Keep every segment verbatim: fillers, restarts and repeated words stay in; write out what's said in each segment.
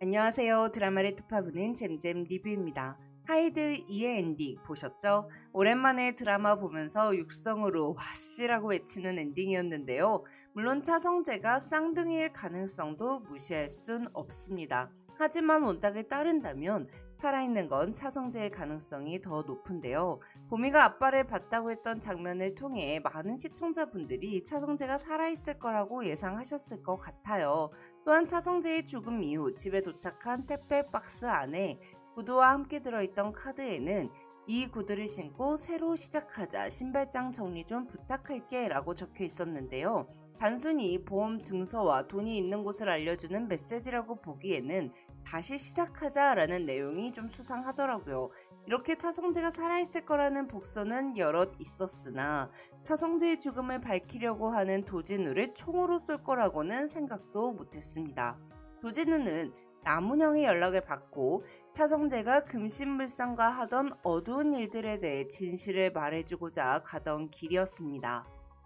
안녕하세요. 드라마를 톱파보는 잼잼 리뷰입니다. 하이드 이의 엔딩 보셨죠? 오랜만에 드라마 보면서 육성으로 와씨라고 외치는 엔딩이었는데요. 물론 차성재가 쌍둥이일 가능성도 무시할 순 없습니다. 하지만 원작을 따른다면 살아있는 건 차성재의 가능성이 더 높은데요. 보미가 아빠를 봤다고 했던 장면을 통해 많은 시청자분들이 차성재가 살아있을 거라고 예상하셨을 것 같아요. 또한 차성재의 죽음 이후 집에 도착한 택배 박스 안에 구두와 함께 들어있던 카드에는 이 구두를 신고 새로 시작하자, 신발장 정리 좀 부탁할게 라고 적혀 있었는데요. 단순히 보험 증서와 돈이 있는 곳을 알려주는 메시지라고 보기에는 다시 시작하자라는 내용이 좀 수상하더라고요. 이렇게 차성재가 살아있을 거라는 복선은 여럿 있었으나 차성재의 죽음을 밝히려고 하는 도진우를 총으로 쏠 거라고는 생각도 못했습니다. 도진우는 남운형의 연락을 받고 차성재가 금신물상과 하던 어두운 일들에 대해 진실을 말해주고자 가던 길이었습니다.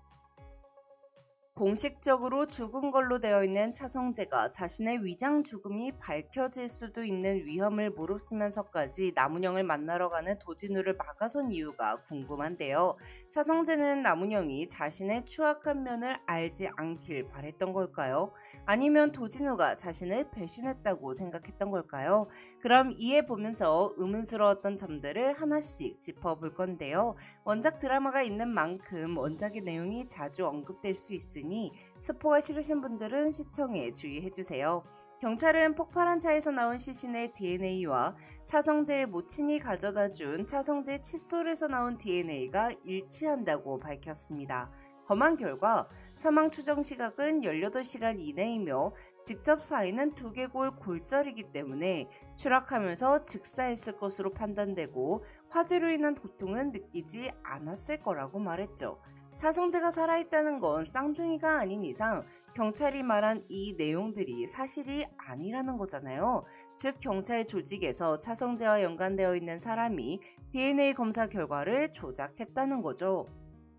공식적으로 죽은 걸로 되어 있는 차성재가 자신의 위장 죽음이 밝혀질 수도 있는 위험을 무릅쓰면서까지 남운형을 만나러 가는 도진우를 막아선 이유가 궁금한데요. 차성재는 남운형이 자신의 추악한 면을 알지 않길 바랬던 걸까요? 아니면 도진우가 자신을 배신했다고 생각했던 걸까요? 그럼 이에 보면서 의문스러웠던 점들을 하나씩 짚어볼 건데요. 원작 드라마가 있는 만큼 원작의 내용이 자주 언급될 수 있으니 스포가 싫으신 분들은 시청에 주의해주세요. 경찰은 폭발한 차에서 나온 시신의 디엔에이와 차성재의 모친이 가져다준 차성재 칫솔에서 나온 디엔에이가 일치한다고 밝혔습니다. 검안 결과 사망 추정 시각은 열여덟 시간 이내이며 직접 사인은 두개골 골절이기 때문에 추락하면서 즉사했을 것으로 판단되고 화재로 인한 고통은 느끼지 않았을 거라고 말했죠. 차성재가 살아있다는 건 쌍둥이가 아닌 이상 경찰이 말한 이 내용들이 사실이 아니라는 거잖아요. 즉 경찰 조직에서 차성재와 연관되어 있는 사람이 디엔에이 검사 결과를 조작했다는 거죠.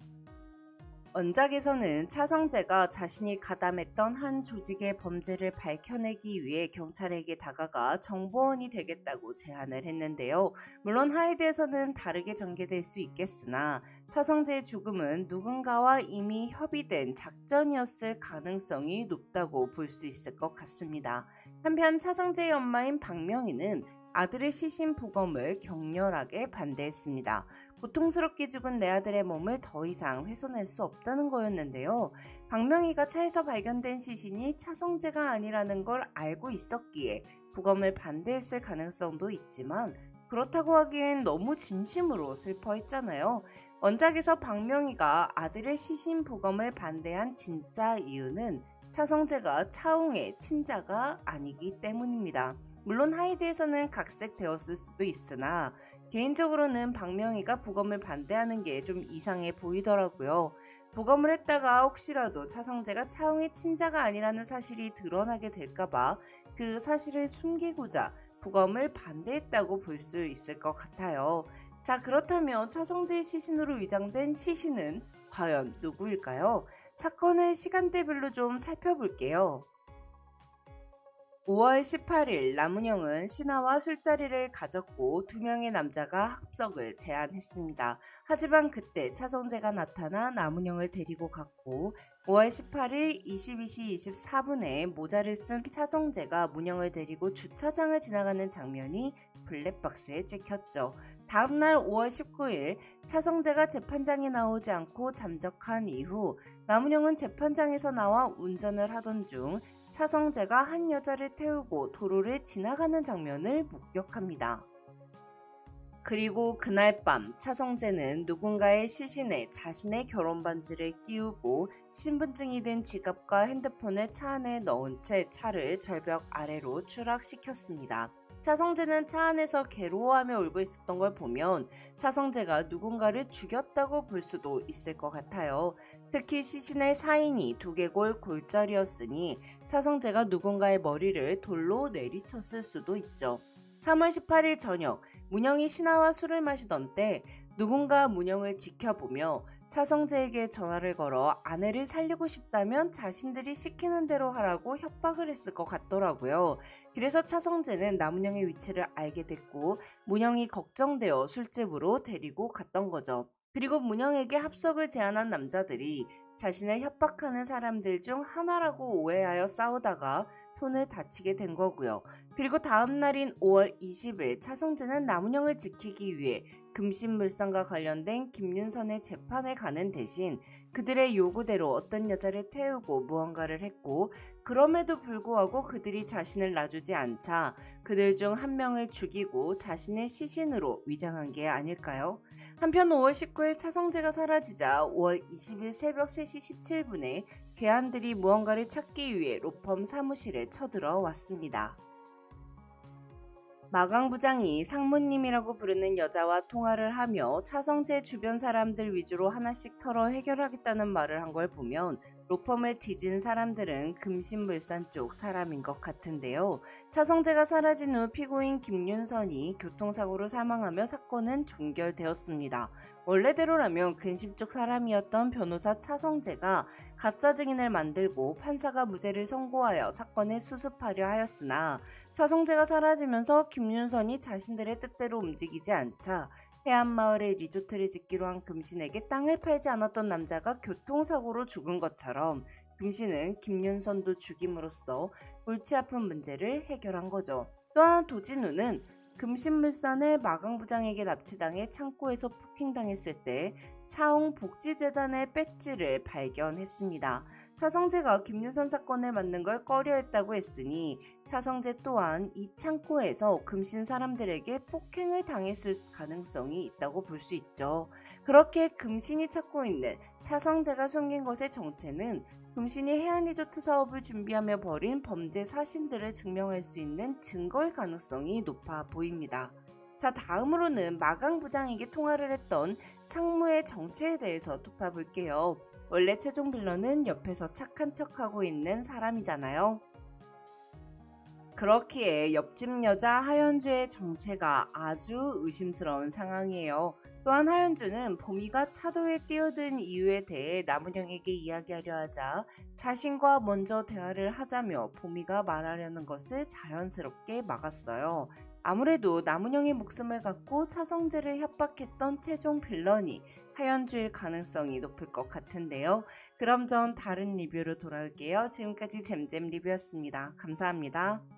원작에서는 차성재가 자신이 가담했던 한 조직의 범죄를 밝혀내기 위해 경찰에게 다가가 정보원이 되겠다고 제안을 했는데요. 물론 하이드에서는 다르게 전개될 수 있겠으나 차성재의 죽음은 누군가와 이미 협의된 작전이었을 가능성이 높다고 볼 수 있을 것 같습니다. 한편 차성재의 엄마인 박명희는 아들의 시신 부검을 격렬하게 반대했습니다. 고통스럽게 죽은 내 아들의 몸을 더 이상 훼손할 수 없다는 거였는데요. 박명희가 차에서 발견된 시신이 차성재가 아니라는 걸 알고 있었기에 부검을 반대했을 가능성도 있지만 그렇다고 하기엔 너무 진심으로 슬퍼했잖아요. 원작에서 박명희가 아들의 시신 부검을 반대한 진짜 이유는 차성재가 차웅의 친자가 아니기 때문입니다. 물론 하이드에서는 각색되었을 수도 있으나 개인적으로는 박명희가 부검을 반대하는 게 좀 이상해 보이더라고요. 부검을 했다가 혹시라도 차성재가 차웅의 친자가 아니라는 사실이 드러나게 될까봐 그 사실을 숨기고자 부검을 반대했다고 볼 수 있을 것 같아요. 자, 그렇다면 차성재의 시신으로 위장된 시신은 과연 누구일까요? 사건의 시간대별로 좀 살펴볼게요. 오월 십팔일 남운형은 신하와 술자리를 가졌고 두 명의 남자가 합석을 제안했습니다. 하지만 그때 차성재가 나타나 남운형을 데리고 갔고 오월 십팔일 이십이 시 이십사 분에 모자를 쓴 차성재가 문형을 데리고 주차장을 지나가는 장면이 블랙박스에 찍혔죠. 다음날 오월 십구일 차성재가 재판장에 나오지 않고 잠적한 이후 남운형은 재판장에서 나와 운전을 하던 중 차성재가 한 여자를 태우고 도로를 지나가는 장면을 목격합니다. 그리고 그날 밤 차성재는 누군가의 시신에 자신의 결혼 반지를 끼우고 신분증이 든 지갑과 핸드폰을 차 안에 넣은 채 차를 절벽 아래로 추락시켰습니다. 차성재는 차 안에서 괴로워하며 울고 있었던 걸 보면 차성재가 누군가를 죽였다고 볼 수도 있을 것 같아요. 특히 시신의 사인이 두개골 골절이었으니 차성재가 누군가의 머리를 돌로 내리쳤을 수도 있죠. 삼월 십팔일 저녁 문형이 신하와 술을 마시던 때 누군가 문형을 지켜보며 차성재에게 전화를 걸어 아내를 살리고 싶다면 자신들이 시키는 대로 하라고 협박을 했을 것 같더라고요. 그래서 차성재는 남은영의 위치를 알게 됐고 문영이 걱정되어 술집으로 데리고 갔던 거죠. 그리고 문영에게 합석을 제안한 남자들이 자신을 협박하는 사람들 중 하나라고 오해하여 싸우다가 손을 다치게 된 거고요. 그리고 다음 날인 오월 이십일 차성재는 남은영을 지키기 위해 금신물산과 관련된 김윤선의 재판에 가는 대신 그들의 요구대로 어떤 여자를 태우고 무언가를 했고 그럼에도 불구하고 그들이 자신을 놔주지 않자 그들 중 한 명을 죽이고 자신의 시신으로 위장한 게 아닐까요? 한편 오월 십구일 차성재가 사라지자 오월 이십일 새벽 세 시 십칠 분에 괴한들이 무언가를 찾기 위해 로펌 사무실에 쳐들어 왔습니다. 마강 부장이 상무님이라고 부르는 여자와 통화를 하며 차성재 주변 사람들 위주로 하나씩 털어 해결하겠다는 말을 한 걸 보면 로펌을 뒤진 사람들은 금신물산 쪽 사람인 것 같은데요. 차성재가 사라진 후 피고인 김윤선이 교통사고로 사망하며 사건은 종결되었습니다. 원래대로라면 근심 쪽 사람이었던 변호사 차성재가 가짜 증인을 만들고 판사가 무죄를 선고하여 사건을 수습하려 하였으나 차성재가 사라지면서 김윤선이 자신들의 뜻대로 움직이지 않자 해안마을에 리조트를 짓기로 한 금신에게 땅을 팔지 않았던 남자가 교통사고로 죽은 것처럼 금신은 김윤선도 죽임으로써 골치 아픈 문제를 해결한 거죠. 또한 도진우는 금신물산의 마강 부장에게 납치당해 창고에서 폭행당했을 때 차홍복지재단의 배지를 발견했습니다. 차성재가 김윤선 사건을 맡는 걸 꺼려했다고 했으니 차성재 또한 이 창고에서 금신 사람들에게 폭행을 당했을 가능성이 있다고 볼 수 있죠. 그렇게 금신이 찾고 있는 차성재가 숨긴 것의 정체는 금신이 해안리조트 사업을 준비하며 벌인 범죄 사실들을 증명할 수 있는 증거일 가능성이 높아 보입니다. 자, 다음으로는 마강 부장에게 통화를 했던 상무의 정체에 대해서 톱어볼게요. 원래 최종 빌런은 옆에서 착한 척하고 있는 사람이잖아요. 그렇기에 옆집 여자 하연주의 정체가 아주 의심스러운 상황이에요. 또한 하연주는 보미가 차도에 뛰어든 이유에 대해 남은영에게 이야기하려 하자 자신과 먼저 대화를 하자며 보미가 말하려는 것을 자연스럽게 막았어요. 아무래도 남은영의 목숨을 갖고 차성재를 협박했던 최종 빌런이 하연주일 가능성이 높을 것 같은데요. 그럼 전 다른 리뷰로 돌아올게요. 지금까지 잼잼 리뷰였습니다. 감사합니다.